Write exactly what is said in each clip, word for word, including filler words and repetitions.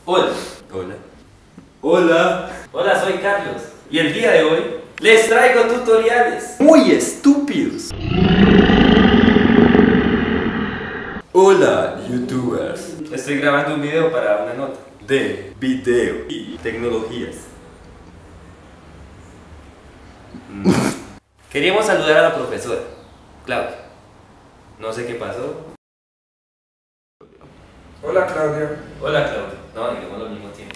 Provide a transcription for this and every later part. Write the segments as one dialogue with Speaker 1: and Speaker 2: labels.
Speaker 1: Hola.
Speaker 2: Hola.
Speaker 1: Hola. Hola, soy Carlos. Y el día de hoy les traigo tutoriales
Speaker 2: Muy estúpidos. Hola, youtubers.
Speaker 1: Estoy grabando un video para una nota.
Speaker 2: De video y tecnologías.
Speaker 1: Queríamos saludar a la profesora, Claudia. No sé qué pasó.
Speaker 3: Hola, Claudia.
Speaker 1: Hola, Claudia. No, digamos al mismo tiempo.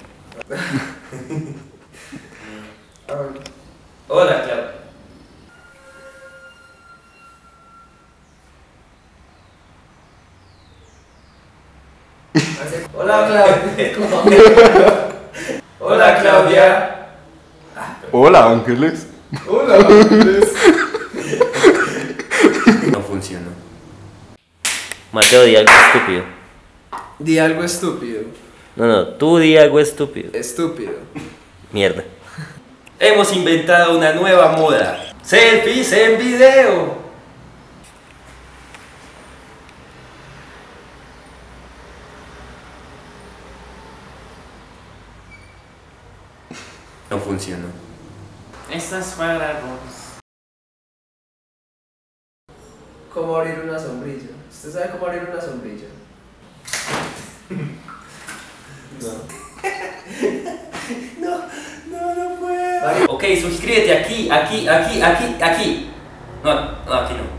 Speaker 3: Ay,
Speaker 1: Hola, Claudia.
Speaker 3: Hola, Claudia.
Speaker 1: Hola, Claudia.
Speaker 4: Hola, Ángeles.
Speaker 3: Hola, Ángeles.
Speaker 2: No funcionó.
Speaker 5: Mateo, di algo estúpido.
Speaker 3: Di algo estúpido.
Speaker 5: No, no, tú di algo estúpido.
Speaker 3: Estúpido.
Speaker 5: Mierda.
Speaker 1: Hemos inventado una nueva moda. Selfies en video.
Speaker 2: No funcionó.
Speaker 1: Esta es para vos.
Speaker 3: ¿Cómo abrir una sombrilla? ¿Usted sabe cómo abrir una sombrilla? No. no, no, no puedo.
Speaker 1: Ok, suscríbete aquí, aquí, aquí, aquí, aquí. No, no, aquí no.